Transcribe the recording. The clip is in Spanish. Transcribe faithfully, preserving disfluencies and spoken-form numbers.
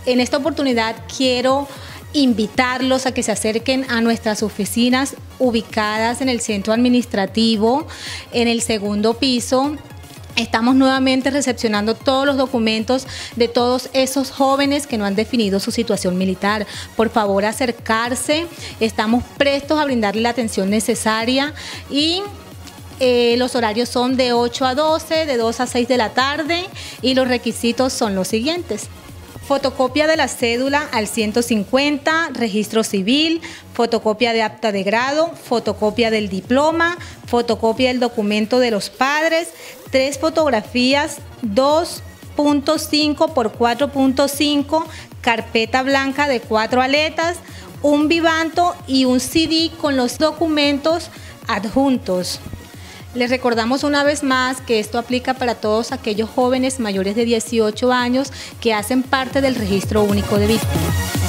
En esta oportunidad quiero invitarlos a que se acerquen a nuestras oficinas ubicadas en el centro administrativo, en el segundo piso. Estamos nuevamente recepcionando todos los documentos de todos esos jóvenes que no han definido su situación militar. Por favor, acercarse. Estamos prestos a brindarle la atención necesaria y eh, los horarios son de ocho a doce, de dos a seis de la tarde y los requisitos son los siguientes. Fotocopia de la cédula al ciento cincuenta, registro civil, fotocopia de acta de grado, fotocopia del diploma, fotocopia del documento de los padres, tres fotografías dos punto cinco por cuatro punto cinco, carpeta blanca de cuatro aletas, un vivanto y un C D con los documentos adjuntos. Les recordamos una vez más que esto aplica para todos aquellos jóvenes mayores de dieciocho años que hacen parte del Registro Único de Víctimas.